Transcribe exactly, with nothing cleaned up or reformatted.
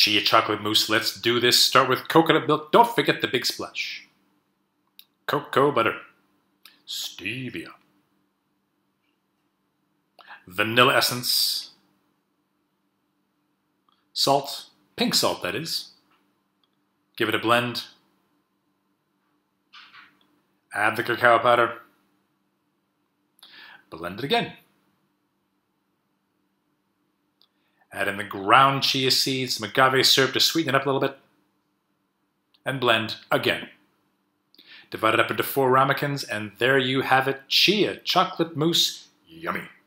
Chia chocolate mousse, let's do this. Start with coconut milk. Don't forget the big splash. Cocoa butter. Stevia. Vanilla essence. Salt. Pink salt, that is. Give it a blend. Add the cacao powder. Blend it again. Add in the ground chia seeds, some agave syrup to sweeten it up a little bit. And blend again. Divide it up into four ramekins, and there you have it, chia chocolate mousse. Yummy.